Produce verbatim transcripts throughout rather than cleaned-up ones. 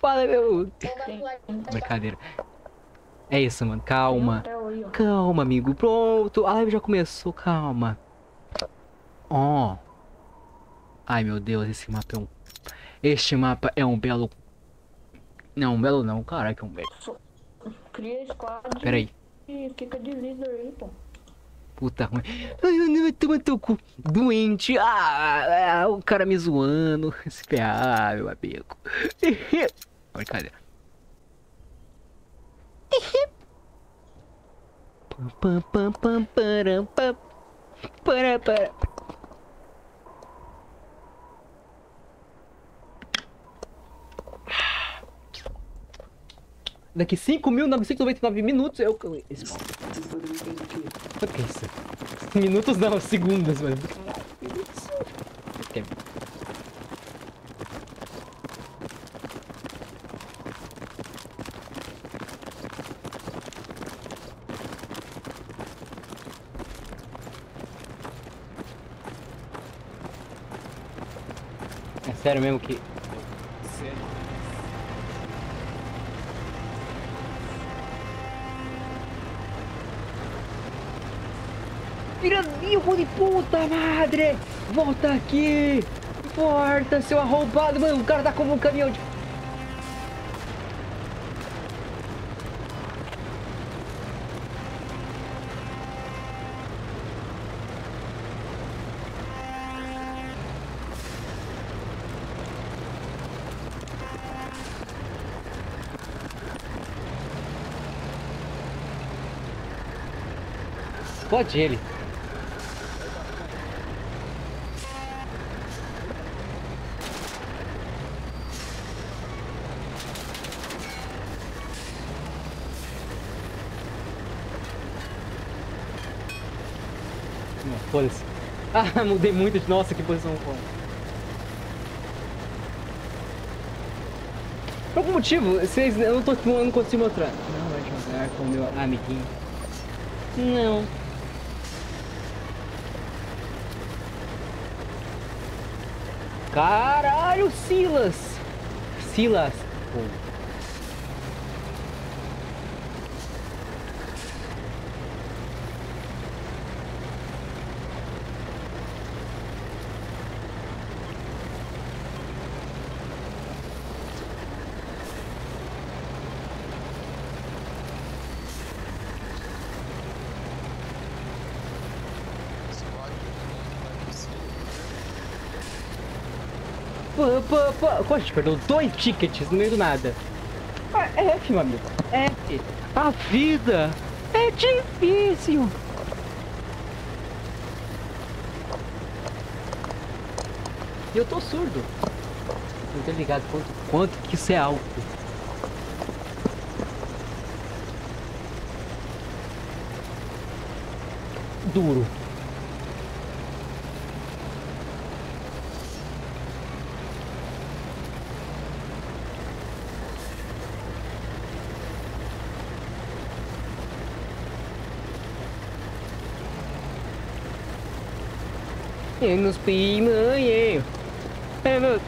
fala, meu. Tem. Brincadeira. É isso, mano. Calma. Tem um hotel aí, ó. Calma, amigo. Pronto. A live já começou. Calma. Ó. Ai, meu Deus. Esse mapa é um... Este mapa é um belo... Não, um belo não. Caraca, é um belo. Só- Cria squad Pera aí. e fica de líder aí, pô. Puta ruim. Ai, eu não tô muito cu. Doente. Ah, ah, o cara me zoando. Se ferrar, meu amigo. Brincadeira. Pam, pam, pam, pam, param, pam. Para, para. Daqui cinco mil novecentos e noventa e nove minutos eu... Esse pau. O que é isso? Minutos não, segundos, mano. É sério mesmo que... Filho de puta madre! Volta aqui! Volta, seu arrombado! Mano, o cara tá como um caminhão de... Pode ele. Não, foda-se. Ah, mudei muito de... Nossa, que posição foda. Por algum motivo, vocês... Eu não tô... Eu não consigo mostrar. Não vai jogar com o meu amiguinho. Não. Caralho, Silas! Silas! Pô. Pô, pô, pô. Poxa, perdeu dois tickets no meio do nada. Ah, é F, meu amigo. F. A vida é difícil. E eu tô surdo. Não tô ligado quanto, quanto que isso é alto. Duro. Eu nos pimanhei. É, meu...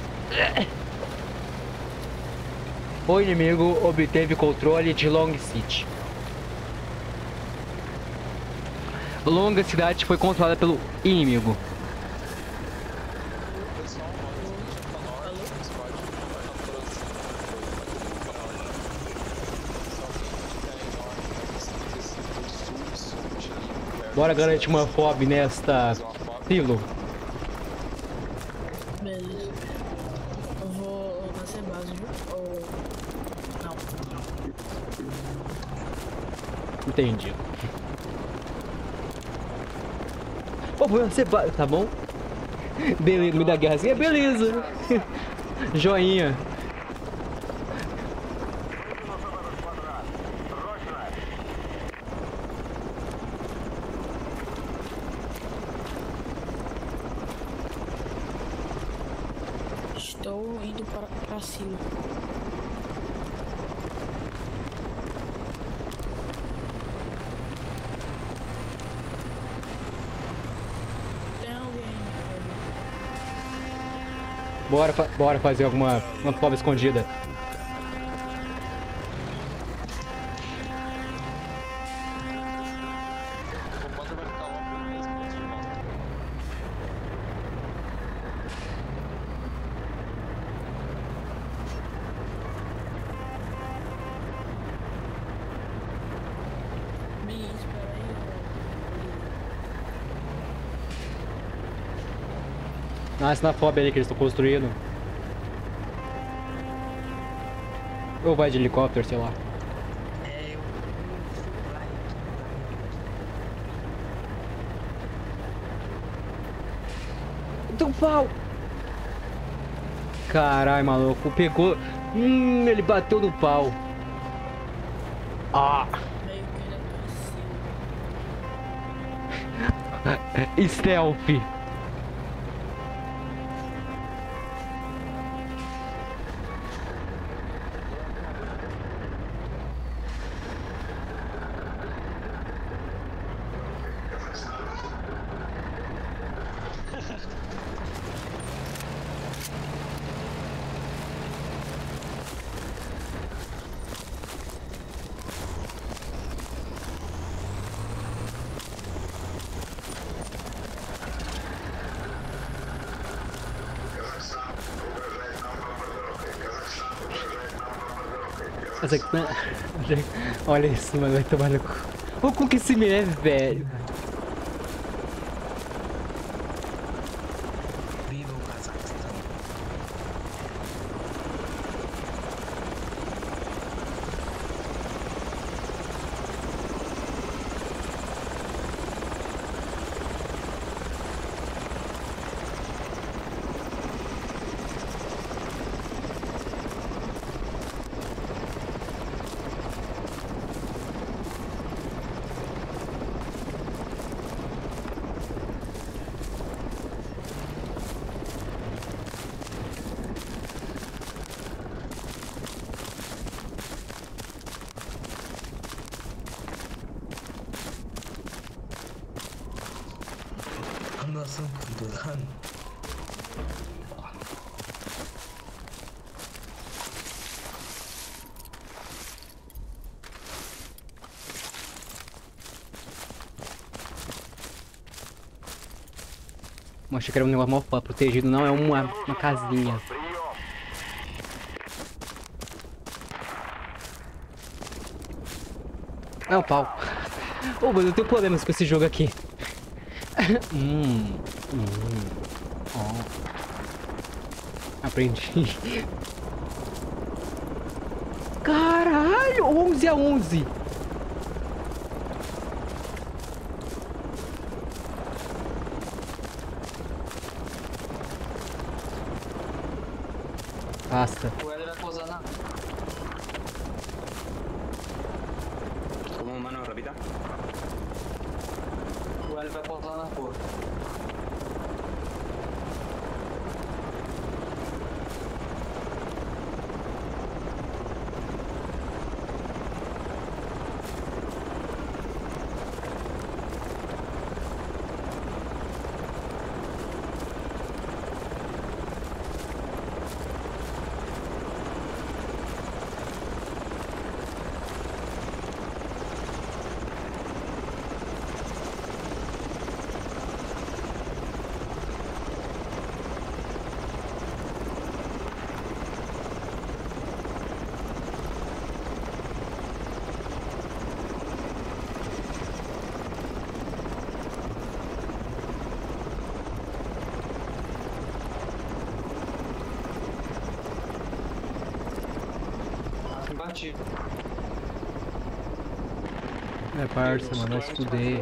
O inimigo obteve controle de Long City. Longa cidade foi controlada pelo inimigo. Bora garantir uma fob nesta silo. Beleza. Eu vou nascer base, viu? Ou... Não. Entendi. Pô, vou nascer base, tá bom? Beleza, me dá guerrazinha, beleza. Joinha. Estou indo para, para cima. Tem alguém. Bora, fa bora fazer alguma uma fob escondida. Ah, sinafobia ali que eles estão construindo. Ou vai de helicóptero, sei lá. É, eu. Vai. Do pau! Caralho, maluco, pegou. Hum, ele bateu no pau. Ah! Meio que ele é possível. Stealth! Essa aqui, olha isso, mano, vai tomar no cu. O cu que esse menino é velho. Viva o Cazaquistão. Nasıl kurdu lan? Achei que era um negócio mal protegido, não, é uma, uma casinha. É um pau. Ô, oh, mas eu tenho problemas com esse jogo aqui. hum, hum, oh. Aprendi. Caralho, onze a onze. Basta. O L vai pousar na... Como, mano, repita. O L vai pousar na porra. Bati. É parça, mano, eu estudei.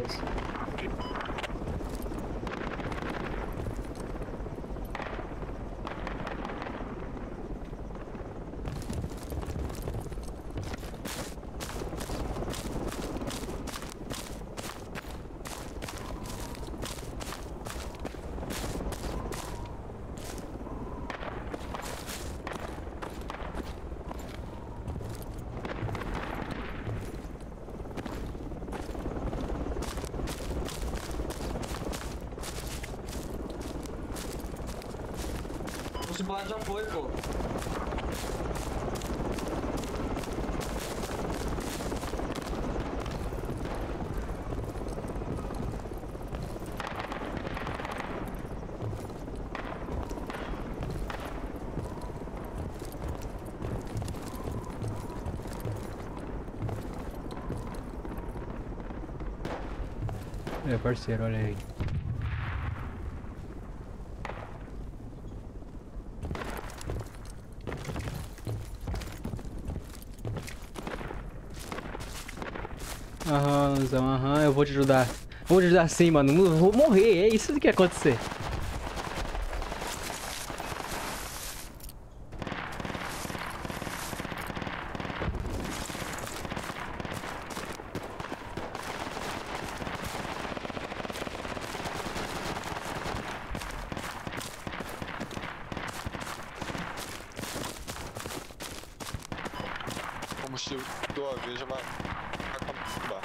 O Cibado já foi, pô. É parceiro, olha aí. Aham, Luzão, aham, eu vou te ajudar. Vou te ajudar sim, mano. Eu vou morrer, é isso que vai acontecer. Combustível do aveja vai acabar.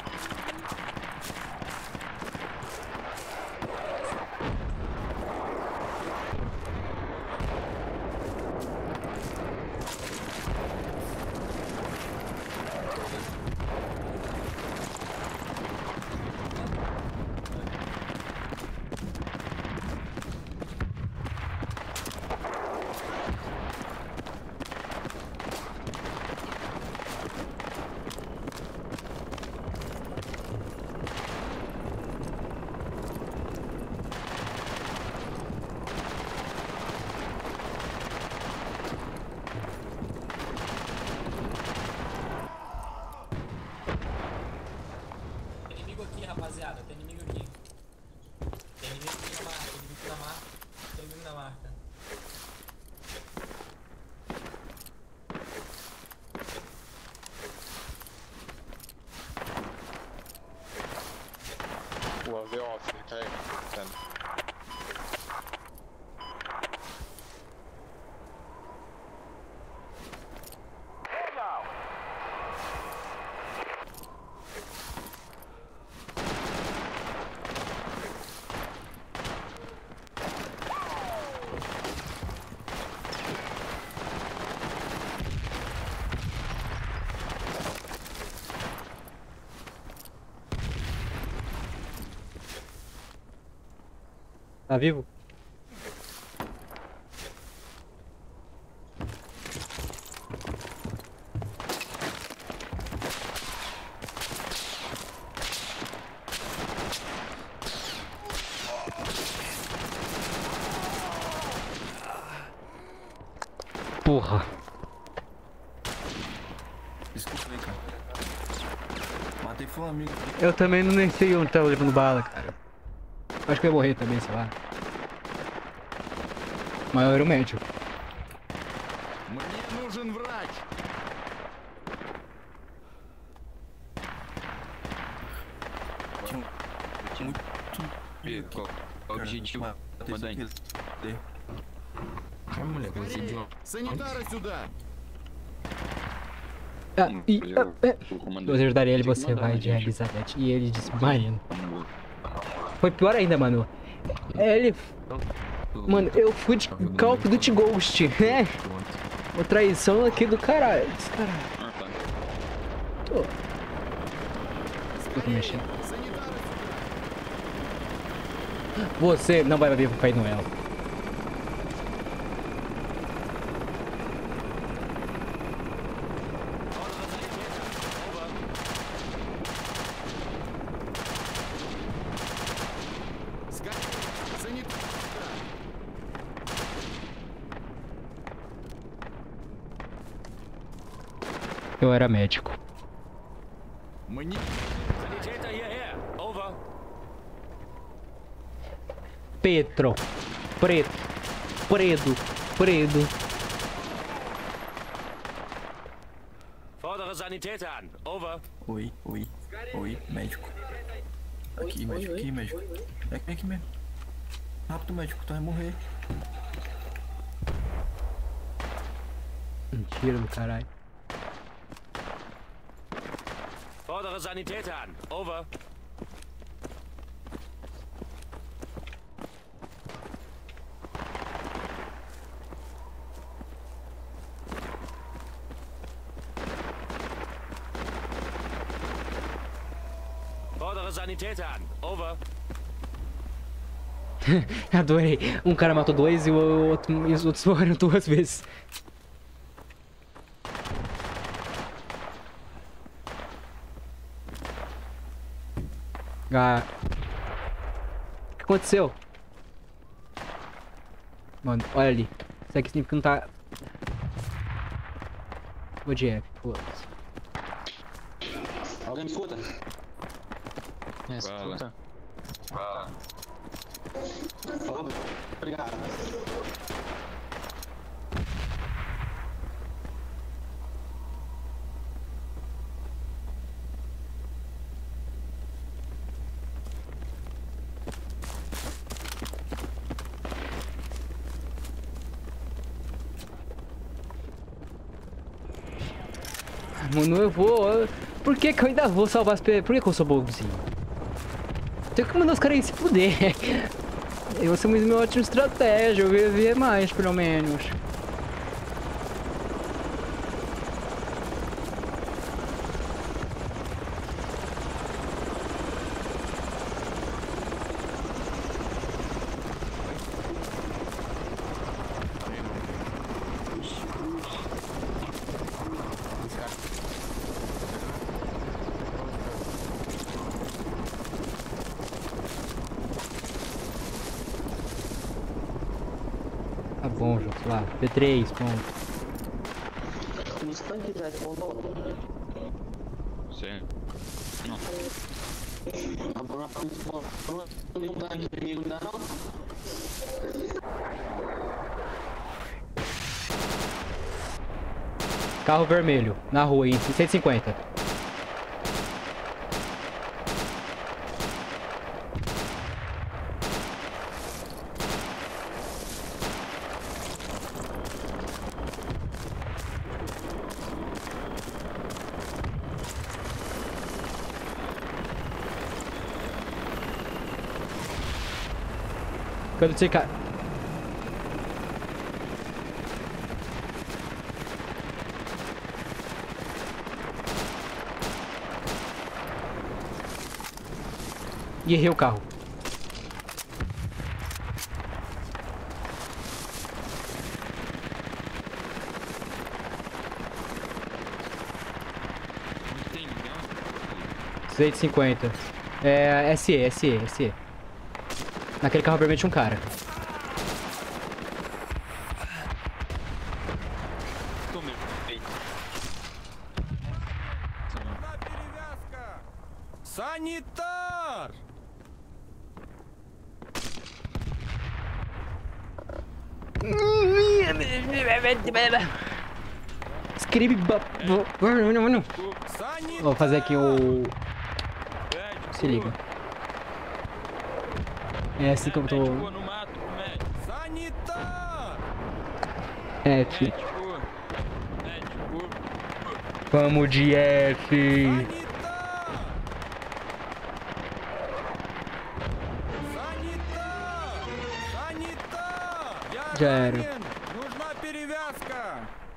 Tem inimigo aqui, rapaziada. Tem inimigo aqui. Tem inimigo aqui na marca. Tem inimigo na marca. Tem inimigo na marca. O A V off, carregando. Tá vivo? Porra. Desculpa aí, cara. Matei foi um amigo. Eu também não nem sei onde tava levando bala, cara. Acho que eu ia morrer também, sei lá. Mas eu era o médico. Мне нужен врач. Qual o objetivo? Comandante. Ai, moleque, esse idiota. Санитары сюда. Ah, e, ah, é. O comandante. Eu ajudaria ele, Tem que você mandar, vai né, de gente? Elizabeth. E ele disse, Marino. Foi pior ainda, mano. É, ele... Mano, eu fui de Call of Duty Ghost, né? Uma traição aqui do caralho. Esse caralho. Ah, tá. Tô. Tô mexendo. Você não vai viver com Pai Noel. Eu era médico. Мне... Petro. Preto. Predo. Predo. Fordere Sanitäter an. Over. Oi, oi, oi, médico. Aqui, médico, aqui, médico. É aqui, aqui mesmo. Rápido, médico, tu vai morrer. Mentira do caralho. Fordere Sanitäter an. Over. Fordere Sanitäter an. Over. Adorei. Um cara matou dois e o outro, e os outros morreram duas vezes. Ah. O que aconteceu? Mano, olha ali. Isso aqui significa que não tá... Vou de F, foda-se. Alguém me escuta? É, escuta. Obrigado. Mano, eu vou... eu- Por que que eu ainda vou salvar as pessoas? Por que que eu sou bonzinho? Tem que mandar os caras aí se fuder. Eu sou muito uma ótima estratégia, eu ia ver mais, pelo menos. Tá bom, Jô, lá. P três, ponto. Os tanques já respondam. Sim. Não. Não tá inimigo, não. Carro vermelho, na rua, em cento e cinquenta. Quando você cai... E errei o carro. Não tem ninguém. cento e cinquenta. É, S E, S E, S E. Naquele carro vermelho tinha um cara. Tomei. Eita. Санитар! Escreve... Vou fazer aqui o... Se liga. É assim que eu tô... Médico no mato, médico. Санитар! É, fi. Médico. Médico. Vamos de F. Санитар! Санитар! Я Já era. ранен! Нужна перевязка!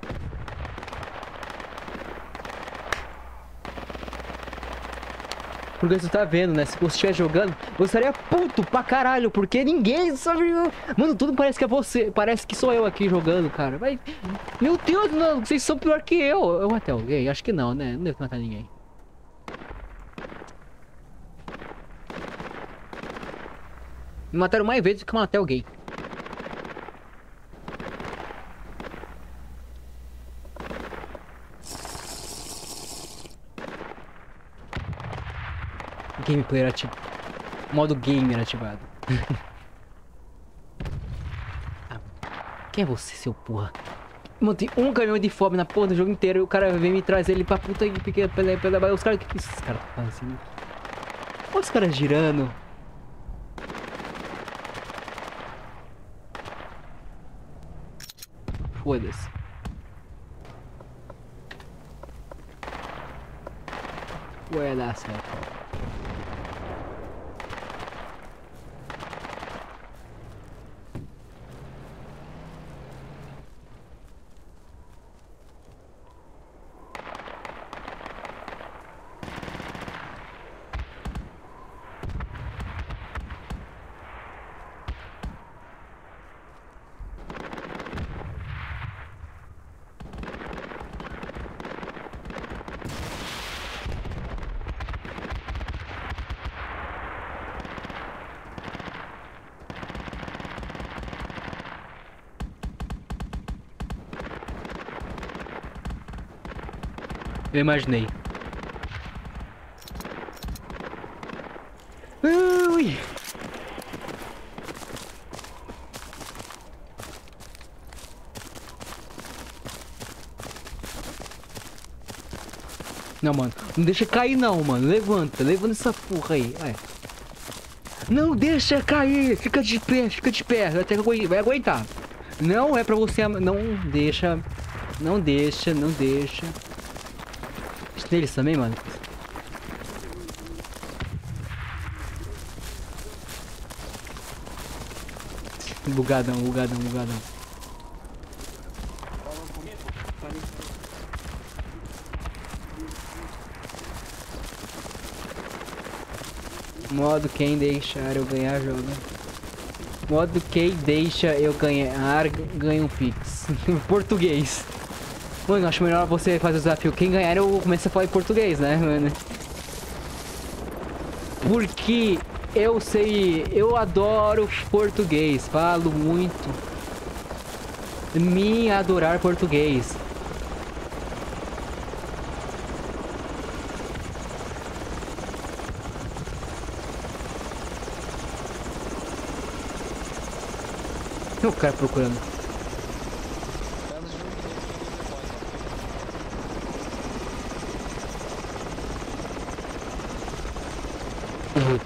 Porque você tá vendo, né? Se você estiver jogando, você estaria puto pra caralho, porque ninguém sabe. Mano, tudo parece que é você. Parece que sou eu aqui jogando, cara. Mas. Meu Deus, não, vocês são pior que eu. Eu matei alguém? Acho que não, né? Não devo matar ninguém. Me mataram mais vezes do que eu matei alguém. Gameplay ativado. Modo gamer ativado. Ah, quem é você, seu porra? Mano, tem um caminhão de fome na porra do jogo inteiro e o cara vem me trazer ele pra puta que fica pela pela. Os caras, o que esses caras estão fazendo? Olha os caras girando. Foda-se. Vai dar certo. Eu imaginei. Não, mano. Não deixa cair não, mano. Levanta. Levanta essa porra aí. Vai. Não deixa cair. Fica de pé. Fica de pé. Até que vai aguentar. Não é pra você... Não deixa. Não deixa. Não deixa. Isso deles também, mano. Bugadão, bugadão, bugadão. Modo quem deixar eu ganhar jogo. Modo quem deixa eu ganhar ganha um pix. Português. Mano, acho melhor você fazer o desafio. Quem ganhar eu começo a falar em português, né, mano? Porque eu sei, eu adoro português. Falo muito. Me adorar português. O cara procurando. Uhum.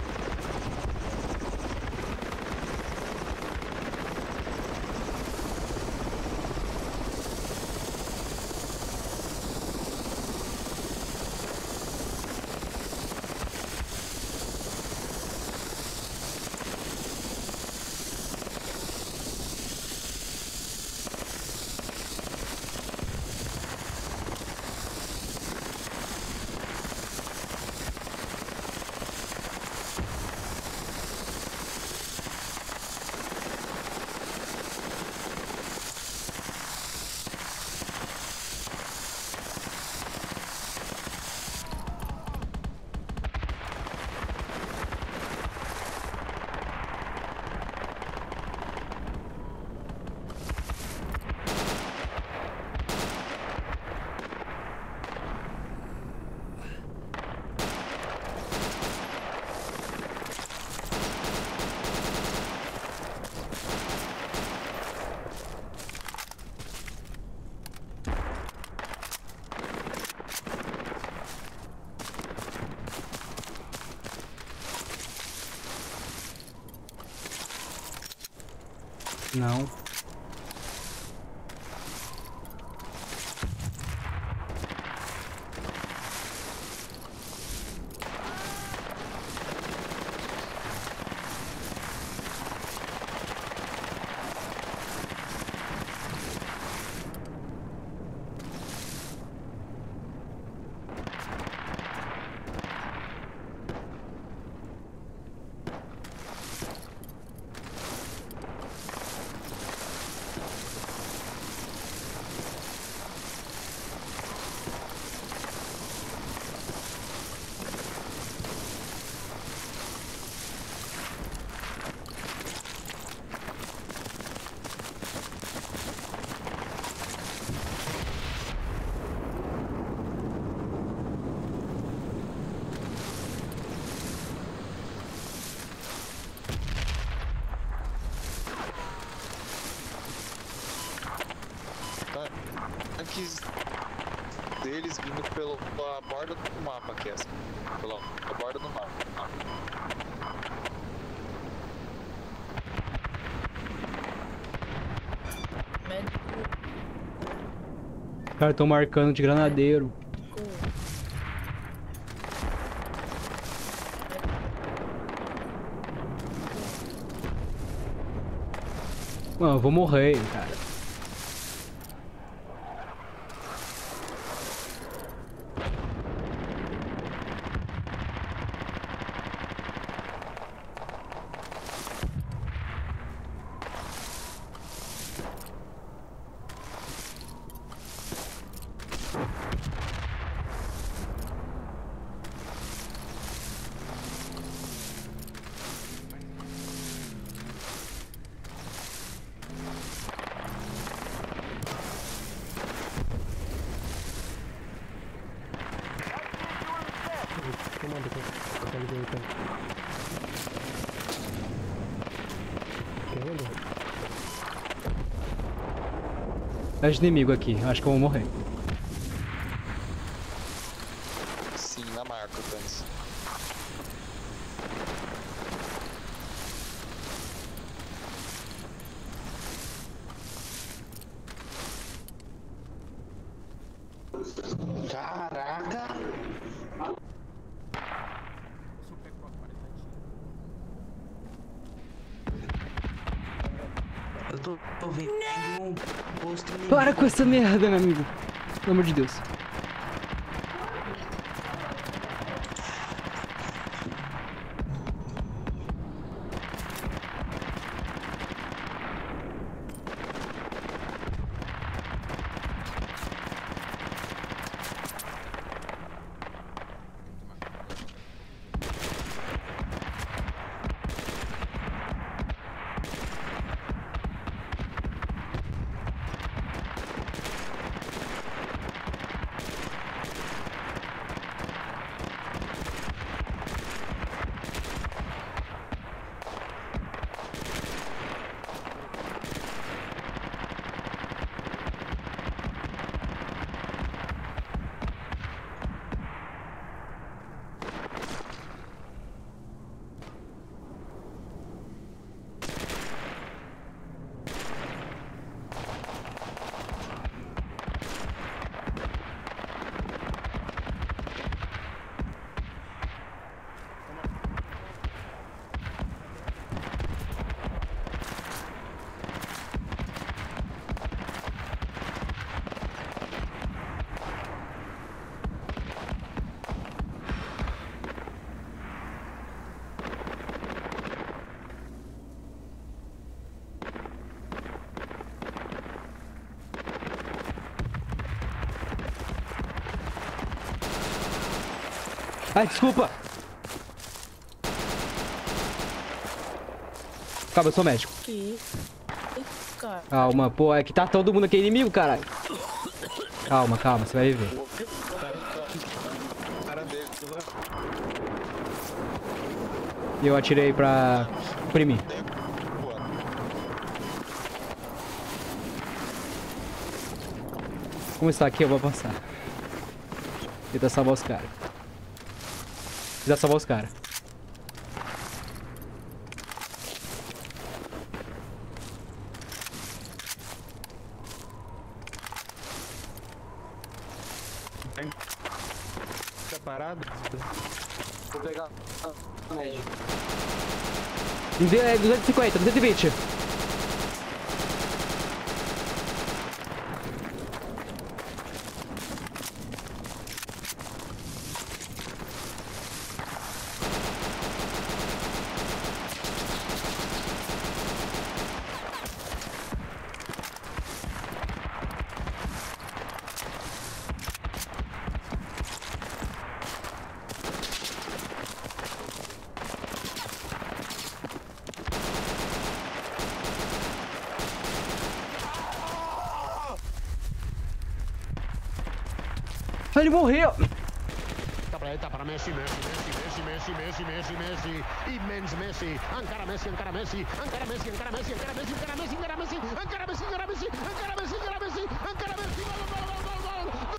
Não. Tanques deles vindo pelo, pela borda do mapa aqui, assim. Pela, pela borda do mapa. Os caras estão marcando de granadeiro. Mano, eu vou morrer, cara. É de inimigo aqui, acho que eu vou morrer. Sim, na marca, Thanos. Caraca! Eu tô, tô vendo um posto inimigo. Para com essa merda, meu amigo. Pelo amor de Deus. Ai, desculpa. Calma, eu sou médico. Que? Ih, cara. Calma, pô, é que tá todo mundo aqui inimigo, caralho. Calma, calma, você vai viver. Cara dele, né? E eu atirei pra imprimir. Como está aqui, eu vou passar. Tentar salvar os caras. Tentar salvar os caras. Tá parado? Vou pegar a média. É duzentos e cinquenta, duzentos e vinte. Ele morreu! Tá para Messi, Messi, Messi, Messi, Messi, Messi, Messi, immens Messi, encara Messi, encara Messi, encara Messi, encara Messi, encara Messi, encara Messi, encara Messi, encara Messi, encara Messi, encara Messi, encara Messi, encara Messi, gol, gol, gol, gol, gol.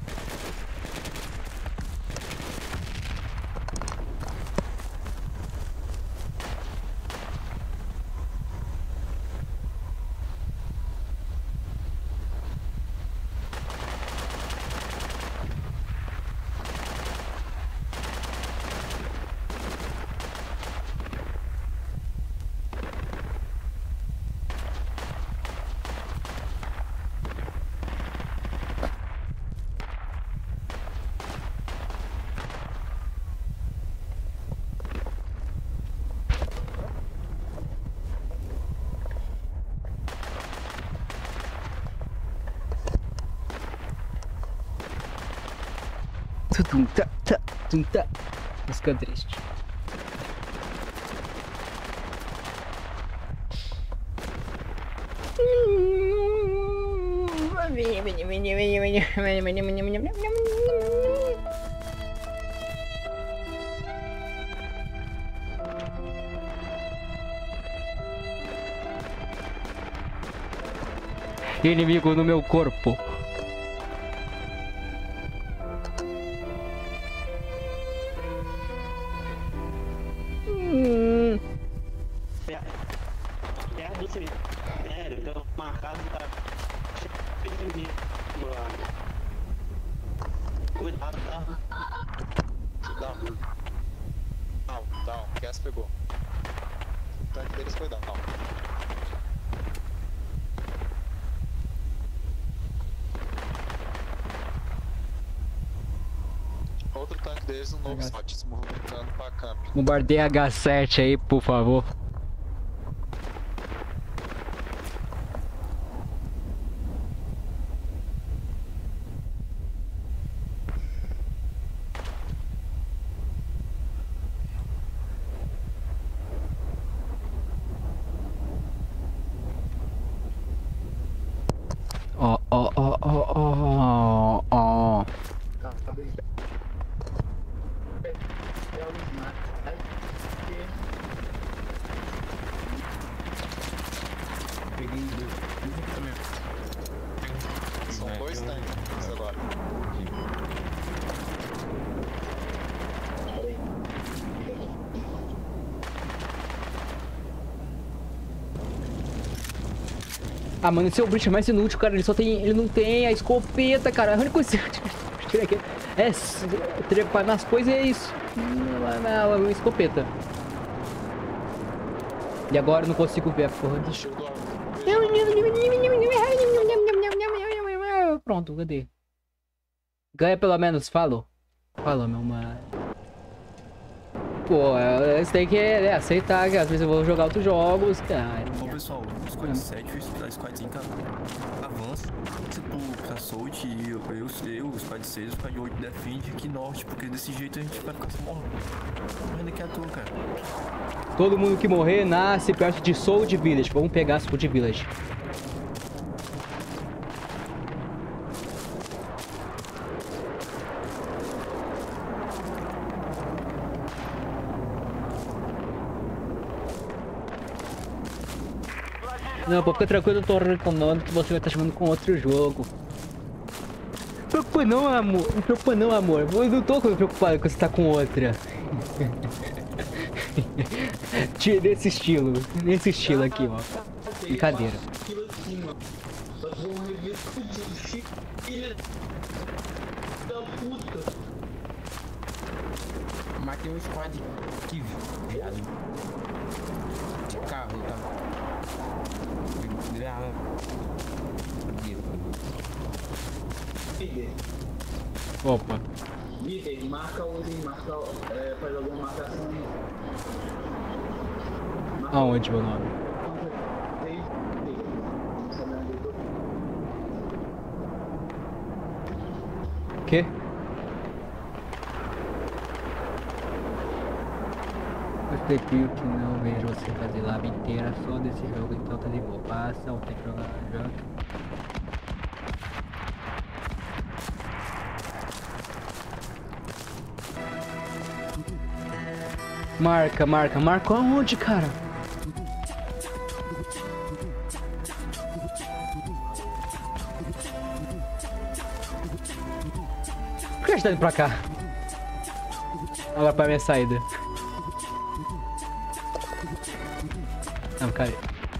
Tum, tá, tá, tum, tá. Música triste. Inimigo no meu corpo. ali, mano. Cuidado, tá? Down. Down, down. Cass pegou. O tanque deles foi down. Outro tanque deles no novo slot, se movimentando pra camp. Bombardeia H sete aí, por favor. Ó, ó, ó, ó, ó, ó. São dois tanques agora. Ah, mano, esse é o Breach mais inútil, cara. Ele só tem. Ele não tem a escopeta, cara. A única coisa que tira aqui é s- trepar nas coisas e é isso. Não, não, é uma escopeta. E agora eu não consigo ver a porra do show. Pronto, cadê? Ganha pelo menos, falou. Falou, meu mano. Pô, você tem que é, aceitar que às vezes eu vou jogar outros jogos, cara. Bom, pessoal, o Squad sete, o Squad cinco avança pro, pra Soult e eu, eu, eu, o Squad seis, o Squad oito defende aqui norte, porque desse jeito a gente vai ficar só morrendo. Morrendo aqui à toa, cara. Todo mundo que morrer nasce perto de Soul Village. Vamos pegar Soul Village. Não, pô, fica tranquilo, eu tô reclamando que você vai estar chamando com outro jogo. Não preocupa não, amor. Não preocupa não, amor. Eu não tô preocupado que você tá com outra. Nesse estilo. Nesse estilo aqui, ó. Brincadeira. Matei um squad que viado. De carro, tá? Opa. Líder, marca o item, marca, é, faz alguma marcação. Marca Aonde meu nome? Que? Perspectivo que não vejo você fazer lab inteira só desse jogo, então tá de boa. Passa, ou tem que jogar junto. Marca, marca, marca aonde, cara? Por que a gente tá indo pra cá? Agora pra minha saída. Não, cara.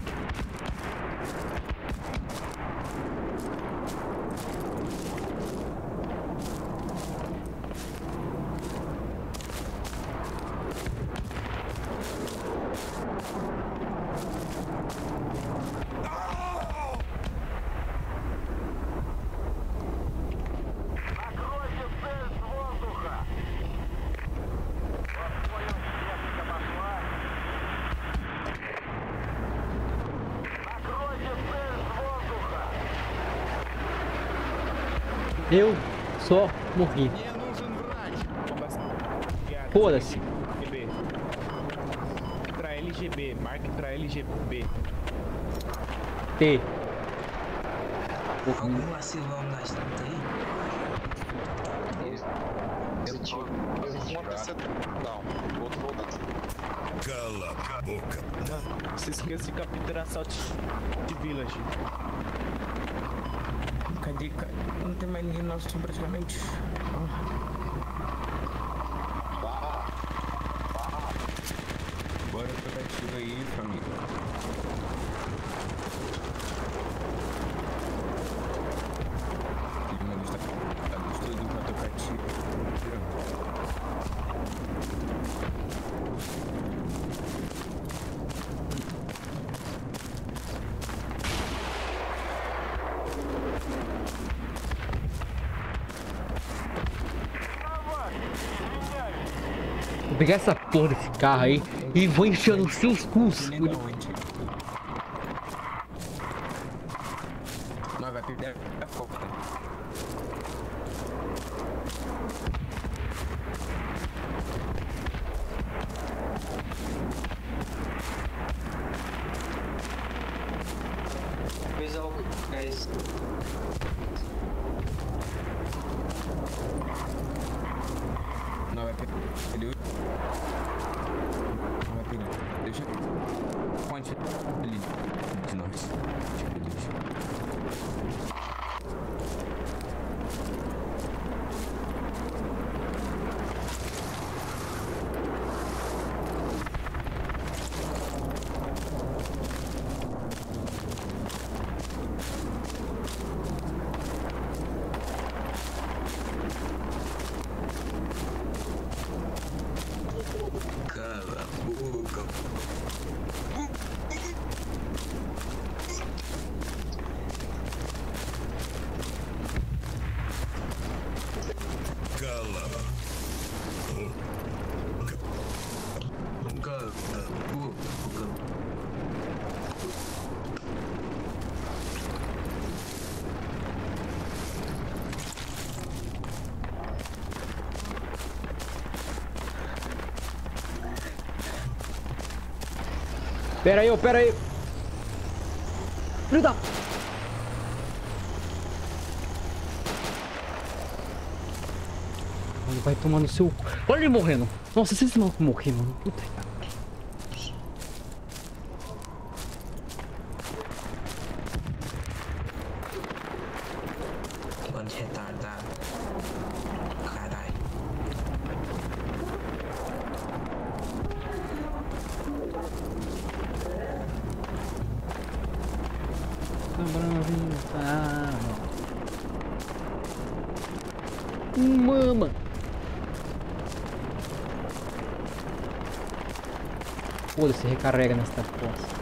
Eu só morri. Foda-se. Pra L G B, marque pra L G B. T. Algum vacilão na estátua aí? Eu tive. Um A P C down, outro rodando. Cala a boca. Não se esqueça de capturar Salt de Village. Cadê? Cadê? Não tem mais ninguém nosso praticamente. Bora pegar tiro aí, família. Vou pegar essa porra desse carro aí e vou encher nos seus cus. Nem da onde. Nós vai perder a foto. Coisa o gás. Não vai perder. Não vai perder. Deixa. Ponte ali de nós. Tipo, deixa. Cala a boca. Cala a boca. Cala a boca. Pera aí, ô, pera aí. Filho da... Ele vai tomar no seu... Olha ele morrendo. Nossa, se esse maluco morrer, mano. Puta que... Bando de retardado. Caralho. Mama. Foda-se, recarrega nessa porra.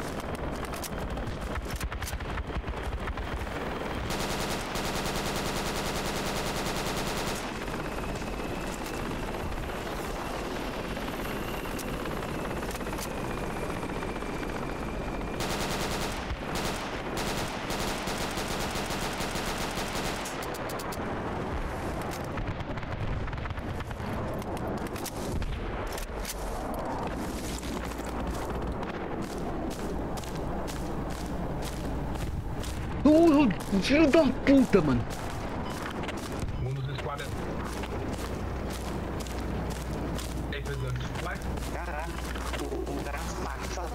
Oh, filho da puta, mano. Um dos esquadros. Ei, presidente. Vai. Caraca, o, o cara mata.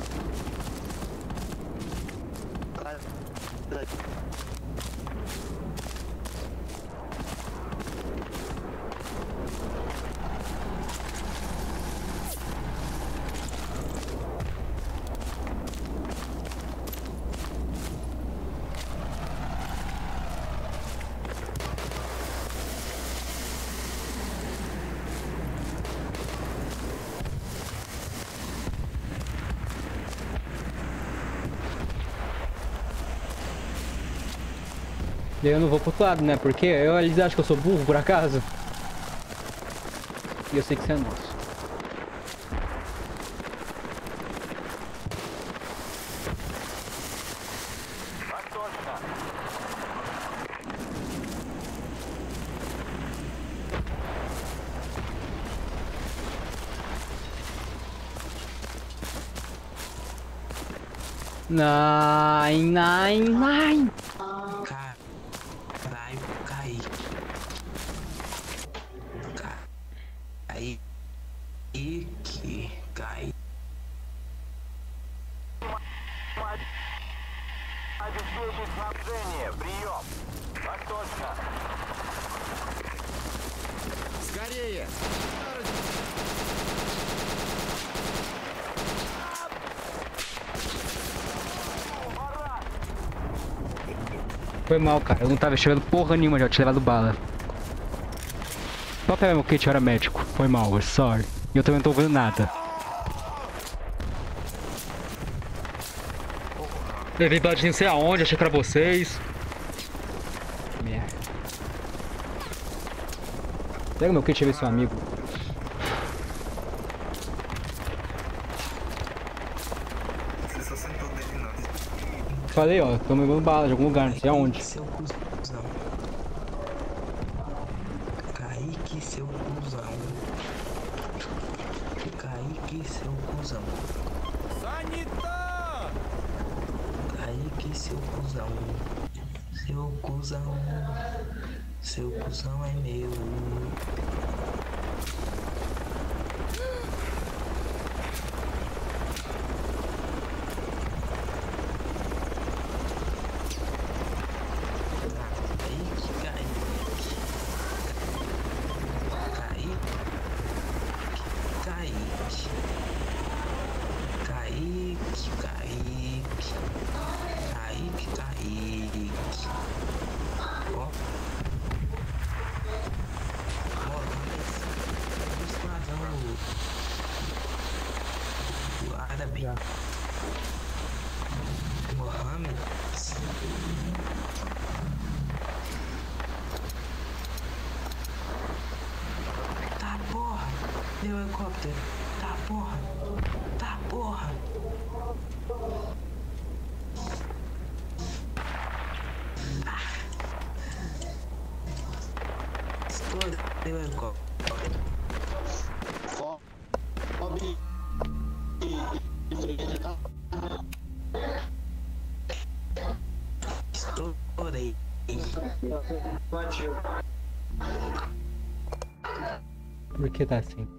Eu não vou pro outro lado, né? Porque eu, eles acham que eu sou burro, por acaso. E eu sei que você é nosso. Nine, nine, nine. Caralho, cai. Cai. E que cai. Скорее! Foi mal, cara. Eu não tava enxergando porra nenhuma, já tinha levado bala. Só pegar meu kit, eu era médico. Foi mal, sorry. E eu também não tô ouvindo nada. Levei bala de não sei aonde, achei pra vocês. Merda. Pega meu kit e vê seu amigo. falei, ó, tô levando bala de algum lugar, não sei aonde. Seu cuzão. Kaique, seu cuzão. Kaique, seu cuzão. Sanita! Kaique, seu cuzão. Seu cuzão. Seu cuzão é meu. Mohamed. Tá porra. Meu helicóptero. Tá porra. Tá porra. Ah. Estoura. Meu helicóptero. Sobe. Estourei. Por que tá assim?